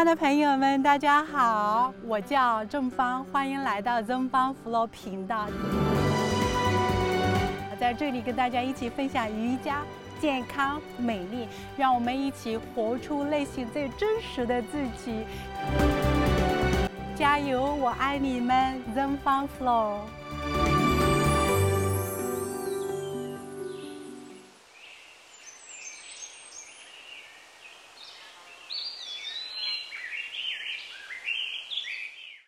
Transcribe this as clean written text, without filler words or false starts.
爱的朋友们，大家好，我叫正芳，欢迎来到Zenfunflow频道。在这里跟大家一起分享瑜伽、健康、美丽，让我们一起活出内心最真实的自己。加油，我爱你们，Zenfunflow。